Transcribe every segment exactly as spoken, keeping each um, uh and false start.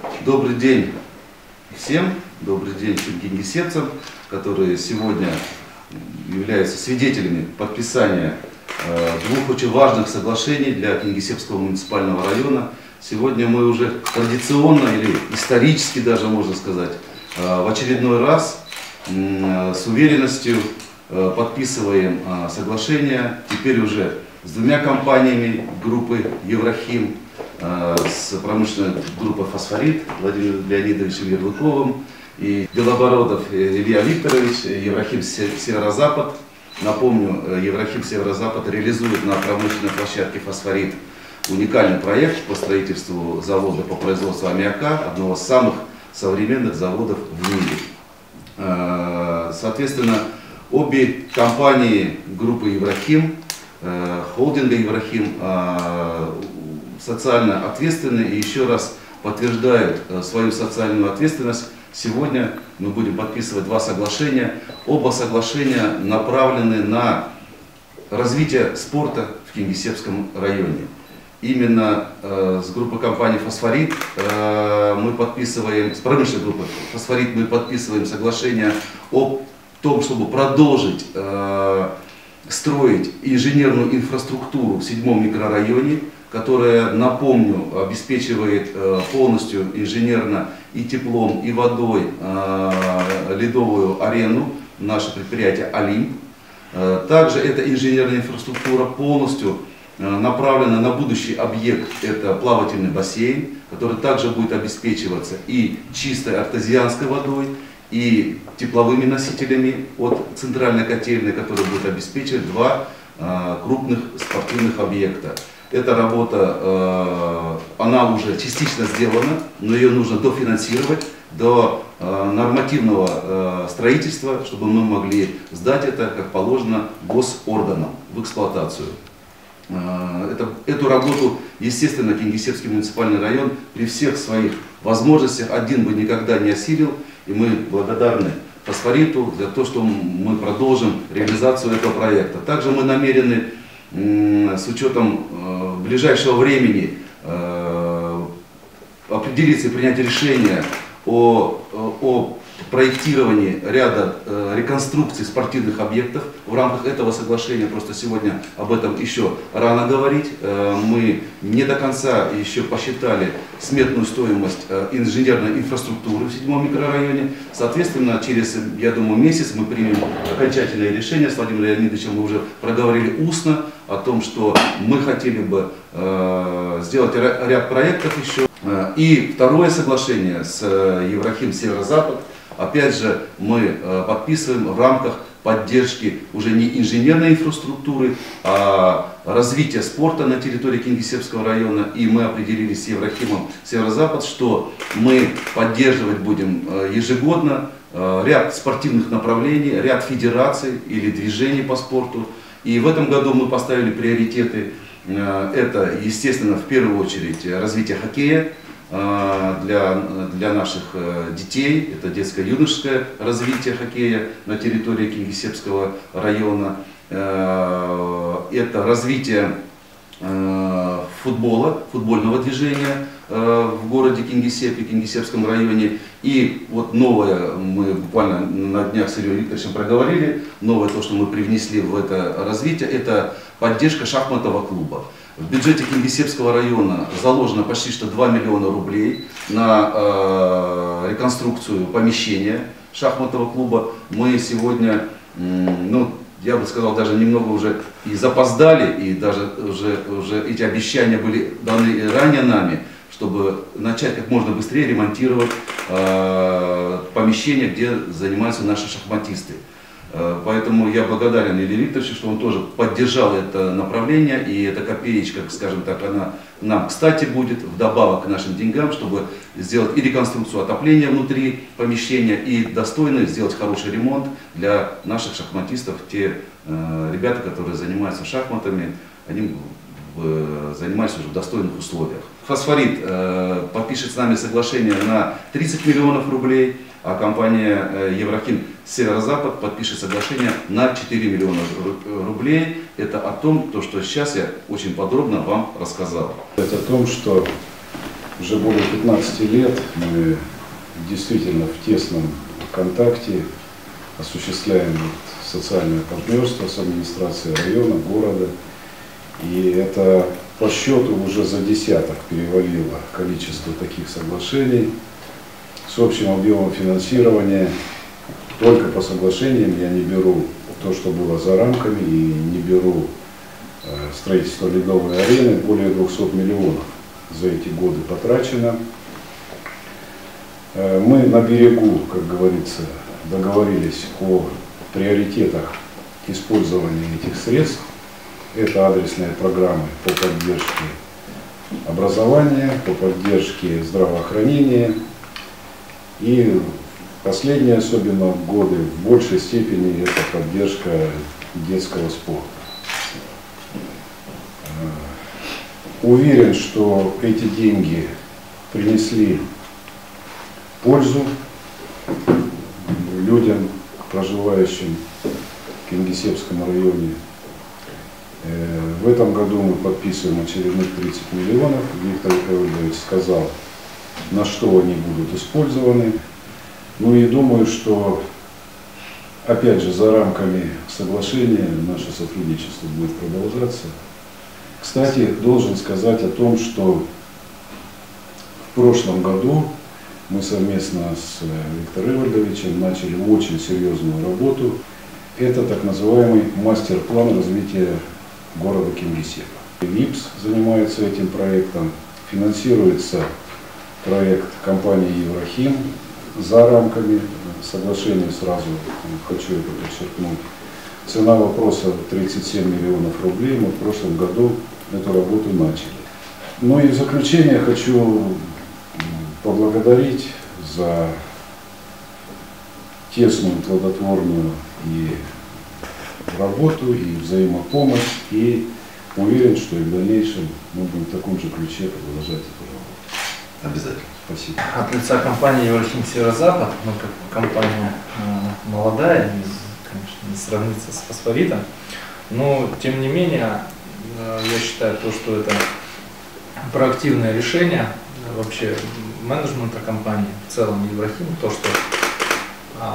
Добрый день всем, добрый день всем кингисеппцам, которые сегодня являются свидетелями подписания э, двух очень важных соглашений для Кингисеппского муниципального района. Сегодня мы уже традиционно или исторически даже можно сказать, э, в очередной раз э, с уверенностью э, подписываем э, соглашение теперь уже с двумя компаниями группы Еврохим, с промышленной группой «Фосфорит» Владимиром Леонидовичем Ярлыковым и Белобородов Илья Викторович, Еврохим Северо-Запад. Напомню, Еврохим Северо-Запад реализует на промышленной площадке «Фосфорит» уникальный проект по строительству завода по производству аммиака, одного из самых современных заводов в мире. Соответственно, обе компании группы Еврохим, холдинга Еврохим, социально ответственны и еще раз подтверждают свою социальную ответственность. Сегодня мы будем подписывать два соглашения. Оба соглашения направлены на развитие спорта в Кингисеппском районе. Именно э, с группой компаний «Фосфорит» э, мы подписываем, с промышленной группой «Фосфорит» мы подписываем соглашение о том, чтобы продолжить э, строить инженерную инфраструктуру в седьмом микрорайоне, которая, напомню, обеспечивает э, полностью инженерно и теплом, и водой э, ледовую арену, наше предприятие «Олимп». Э, также эта инженерная инфраструктура полностью э, направлена на будущий объект, это плавательный бассейн, который также будет обеспечиваться и чистой артезианской водой, и тепловыми носителями от центральной котельной, которая будет обеспечивать два э, крупных спортивных объекта. Эта работа, э, она уже частично сделана, но ее нужно дофинансировать до э, нормативного э, строительства, чтобы мы могли сдать это, как положено, госорганам в эксплуатацию. Э, это, эту работу, естественно, Кингисеппский муниципальный район при всех своих возможностях один бы никогда не осилил, и мы благодарны «Фосфориту» за то, что мы продолжим реализацию этого проекта. Также мы намерены с учетом э, ближайшего времени э, определиться и принять решение о, о проектировании ряда э, реконструкций спортивных объектов в рамках этого соглашения. Просто сегодня об этом еще рано говорить. Э, мы не до конца еще посчитали сметную стоимость э, инженерной инфраструктуры в седьмом микрорайоне. Соответственно, через, я думаю, месяц мы примем окончательное решение. С Владимиром Леонидовичем мы уже проговорили устно о том, что мы хотели бы э, сделать ряд проектов еще. И второе соглашение с э, Еврохим Северо-Запад, опять же, мы э, подписываем в рамках поддержки уже не инженерной инфраструктуры, а развития спорта на территории Кингисеппского района. И мы определились с Еврохимом Северо-Запад, что мы поддерживать будем э, ежегодно э, ряд спортивных направлений, ряд федераций или движений по спорту. И в этом году мы поставили приоритеты. Это, естественно, в первую очередь развитие хоккея для, для наших детей. Это детско-юношеское развитие хоккея на территории Кингисеппского района. Это развитие футбола, футбольного движения в городе Кингисеппе, Кингисеппском районе. И вот новое, мы буквально на днях с Ильей Викторовичем проговорили, новое то, что мы привнесли в это развитие, это поддержка шахматного клуба. В бюджете Кингисеппского района заложено почти что два миллиона рублей на э, реконструкцию помещения шахматного клуба. Мы сегодня, ну, я бы сказал, даже немного уже и запоздали, и даже уже, уже эти обещания были даны ранее нами, чтобы начать как можно быстрее ремонтировать э, помещения, где занимаются наши шахматисты. Э, поэтому я благодарен Илье Викторовичу, что он тоже поддержал это направление, и эта копеечка, скажем так, она нам кстати будет вдобавок к нашим деньгам, чтобы сделать и реконструкцию отопления внутри помещения, и достойно сделать хороший ремонт для наших шахматистов. Те э, ребята, которые занимаются шахматами, они э, занимаются уже в достойных условиях. «Фосфорит» э, подпишет с нами соглашение на тридцать миллионов рублей, а компания э, Еврохим Северо-Запад подпишет соглашение на четыре миллиона рублей. Это о том, то, что сейчас я очень подробно вам рассказал. Это о том, что Уже более пятнадцати лет мы действительно в тесном контакте осуществляем социальное партнерство с администрацией района, города. И это по счету уже за десяток перевалило количество таких соглашений с общим объемом финансирования. Только по соглашениям я не беру то, что было за рамками, и не беру строительство ледовой арены, более двухсот миллионов за эти годы потрачено. Мы на берегу, как говорится, договорились о приоритетах использования этих средств. Это адресные программы по поддержке образования, по поддержке здравоохранения. И последние, особенно годы, в большей степени это поддержка детского спорта. Уверен, что эти деньги принесли пользу людям, проживающим в Кингисеппском районе. В этом году мы подписываем очередных тридцать миллионов. Виктор Эвальдович сказал, на что они будут использованы. Ну и думаю, что, опять же, за рамками соглашения наше сотрудничество будет продолжаться. Кстати, должен сказать о том, что в прошлом году мы совместно с Виктором Эвальдовичем начали очень серьезную работу. Это так называемый мастер-план развития города Кингисеппа. ВИПС занимается этим проектом, финансируется проект компании Еврахим за рамками соглашения, сразу хочу это подчеркнуть. Цена вопроса тридцать семь миллионов рублей, мы в прошлом году эту работу начали. Ну и в заключение хочу поблагодарить за тесную, плодотворную и работу, и взаимопомощь, и уверен, что и в дальнейшем мы будем в таком же ключе продолжать эту работу. Обязательно. Спасибо. От лица компании Еврахим Северо-Запад, мы как компания э, молодая, не, конечно, не сравнится с Фосфоритом, но тем не менее, э, я считаю, то, что это проактивное решение э, вообще менеджмента компании, в целом Еврахим, то, что э,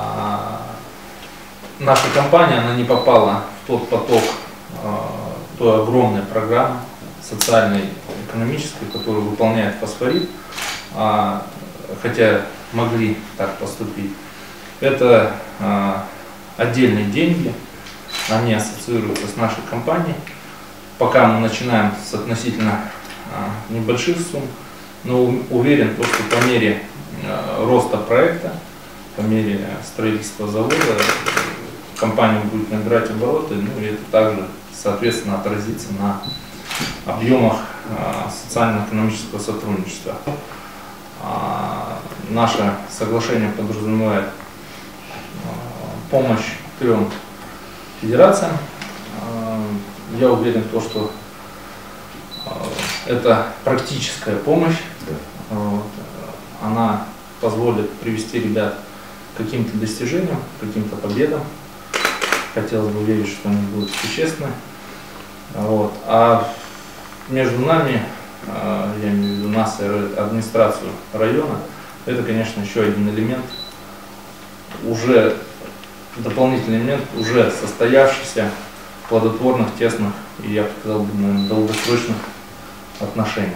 наша компания, она не попала в тот поток э, той огромной программы социальной, экономической, которую выполняет Фосфорит, а, хотя могли так поступить. Это а, отдельные деньги, они ассоциируются с нашей компанией. Пока мы начинаем с относительно а, небольших сумм, но уверен, что по мере а, роста проекта, по мере строительства завода, компания будет набирать обороты, ну и это также, соответственно, отразится на объемах а, социально-экономического сотрудничества. А, наше соглашение подразумевает а, помощь трем федерациям. А, я уверен в том, что а, это практическая помощь. Вот, она позволит привести ребят к каким-то достижениям, к каким-то победам. Хотелось бы верить, что они будут существенны. Вот. А между нами, я имею в виду нас и администрацию района, это, конечно, еще один элемент, уже дополнительный элемент, уже состоявшихся плодотворных, тесных и, я бы сказал, наверное, долгосрочных отношениях.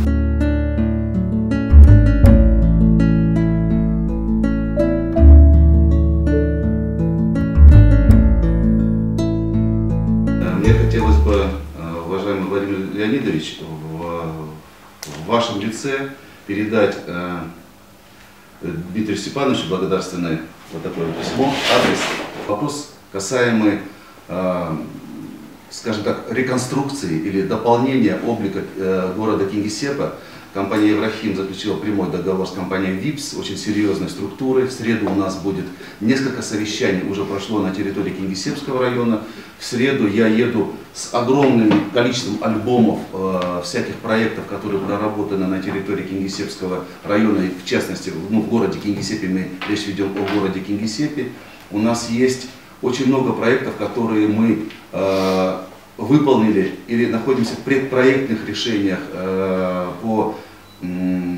Мне хотелось бы, уважаемый Владимир Леонидович, в вашем лице передать э, Дмитрию Степановичу благодарственное вот такое вот письмо, адрес. Вопрос касаемый, э, скажем так, реконструкции или дополнения облика э, города Кингисеппа. Компания Еврахим заключила прямой договор с компанией ВИПС, очень серьезной структурой. В среду у нас будет несколько совещаний, уже прошло на территории Кингисеппского района. В среду я еду с огромным количеством альбомов э, всяких проектов, которые проработаны на территории Кингисеппского района, и в частности, ну, в городе Кингисеппе, мы речь ведем о городе Кингисеппе. У нас есть очень много проектов, которые мы э, выполнили или находимся в предпроектных решениях э, по м,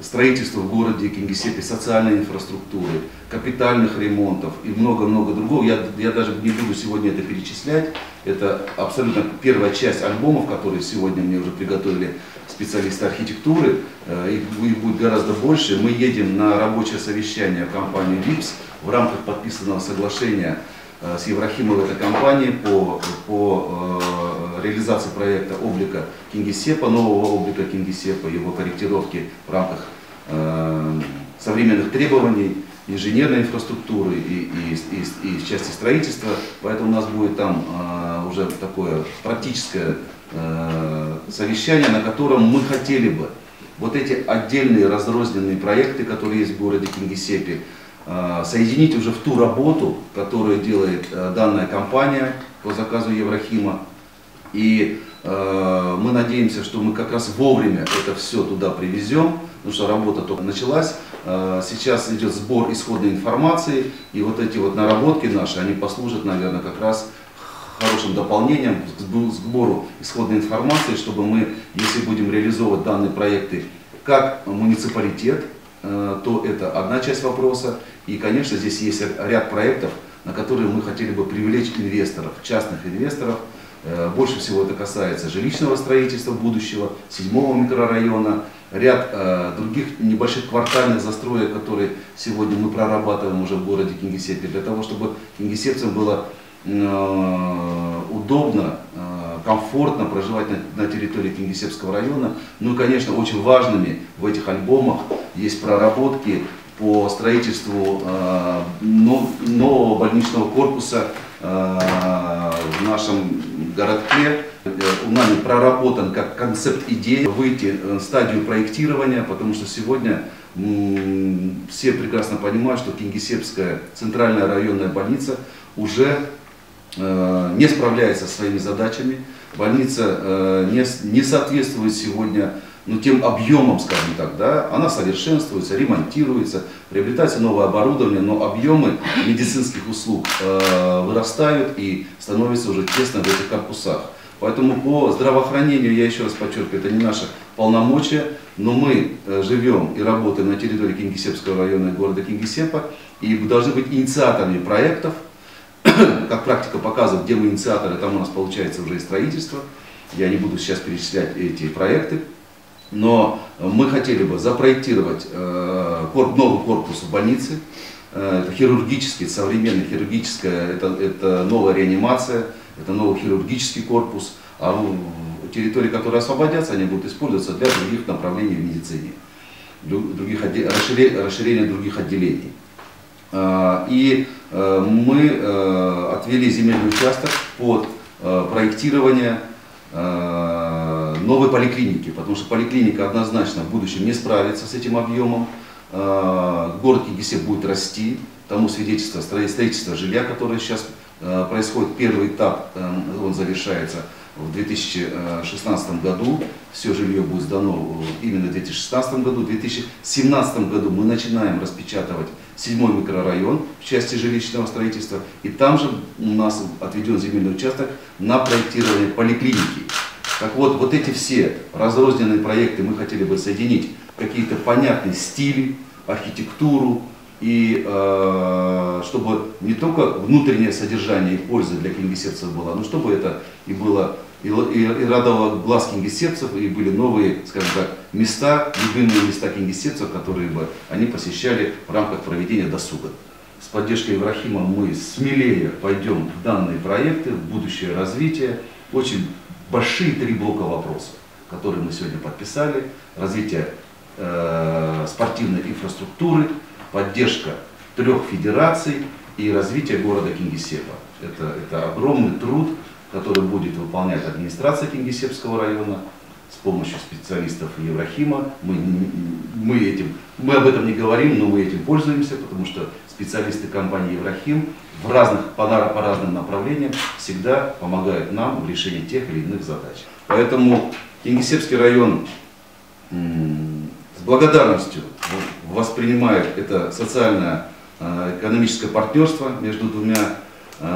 строительства в городе Кингисеппе социальной инфраструктуры, капитальных ремонтов и много-много другого. Я, я даже не буду сегодня это перечислять. Это абсолютно первая часть альбомов, которые сегодня мне уже приготовили специалисты архитектуры. Их, их будет гораздо больше. Мы едем на рабочее совещание в компанию ВИПС в рамках подписанного соглашения с Еврахимовой этой компанией по, по э, реализации проекта облика Кингисеппа, нового облика Кингисеппа, его корректировки в рамках э, современных требований инженерной инфраструктуры и, и, и, и части строительства. Поэтому у нас будет там э, уже такое практическое э, совещание, на котором мы хотели бы вот эти отдельные разрозненные проекты, которые есть в городе Кингисеппе, соединить уже в ту работу, которую делает данная компания по заказу Еврахима. И э, мы надеемся, что мы как раз вовремя это все туда привезем, потому что работа только началась. Э, сейчас идет сбор исходной информации, и вот эти вот наработки наши, они послужат, наверное, как раз хорошим дополнением к сбору исходной информации, чтобы мы, если будем реализовывать данные проекты как муниципалитет, то это одна часть вопроса. И, конечно, здесь есть ряд проектов, на которые мы хотели бы привлечь инвесторов, частных инвесторов. Больше всего это касается жилищного строительства будущего, седьмого микрорайона, ряд других небольших квартальных застроек, которые сегодня мы прорабатываем уже в городе Кингисеппе, для того, чтобы кингисеппцам было удобно, комфортно проживать на, на территории Кингисеппского района. Ну и, конечно, очень важными в этих альбомах есть проработки по строительству э, нового больничного корпуса э, в нашем городке. У нас проработан как концепт-идея выйти в стадию проектирования, потому что сегодня м, все прекрасно понимают, что Кингисеппская центральная районная больница уже не справляется со своими задачами. Больница э, не, не соответствует сегодня ну, тем объемам, скажем так, да? Она совершенствуется, ремонтируется, приобретается новое оборудование, но объемы медицинских услуг э, вырастают и становятся уже тесно в этих корпусах. Поэтому по здравоохранению, я еще раз подчеркиваю, это не наше полномочия, но мы э, живем и работаем на территории Кингисеппского района города Кингисеппа и должны быть инициаторами проектов. Как практика показывает, где мы инициаторы, там у нас получается уже и строительство. Я не буду сейчас перечислять эти проекты. Но мы хотели бы запроектировать э, корп, новый корпус в больнице. Э, это хирургический, современный хирургическая, это, это новая реанимация, это новый хирургический корпус. А территории, которые освободятся, они будут использоваться для других направлений в медицине, других, расширения, расширения других отделений. И мы отвели земельный участок под проектирование новой поликлиники, потому что поликлиника однозначно в будущем не справится с этим объемом. Город Кингисепп будет расти, тому свидетельство строительства жилья, которое сейчас происходит. Первый этап, он завершается в две тысячи шестнадцатом году. Все жилье будет сдано именно в две тысячи шестнадцатом году. В две тысячи семнадцатом году мы начинаем распечатывать седьмой микрорайон в части жилищного строительства. И там же у нас отведен земельный участок на проектирование поликлиники. Так вот, вот эти все разрозненные проекты мы хотели бы соединить в какие-то понятные стили, архитектуру, и э, чтобы не только внутреннее содержание и польза для кингисеппцев было, но чтобы это и было и, и, и радовало глаз кингисеппцев, и были новые, скажем так, места, любимые места кингисеппцев, которые бы они посещали в рамках проведения досуга. С поддержкой Еврахима мы смелее пойдем в данные проекты, в будущее развитие. Очень большие три блока вопросов, которые мы сегодня подписали. Развитие э, спортивной инфраструктуры, поддержка трех федераций и развитие города Кингисеппа. Это, это огромный труд, который будет выполнять администрация Кингисеппского района с помощью специалистов Еврахима. Мы, мы, этим, мы об этом не говорим, но мы этим пользуемся, потому что специалисты компании Еврахим в разных, по, по разным направлениям всегда помогают нам в решении тех или иных задач. Поэтому Кингисеппский район с благодарностью воспринимает это социальное экономическое партнерство между двумя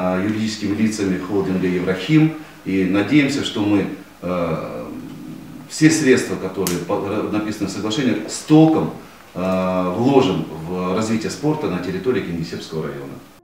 юридическими лицами холдинга Еврахим. И надеемся, что мы все средства, которые по- написаны в соглашении, с толком э, вложим в развитие спорта на территории Кингисеппского района.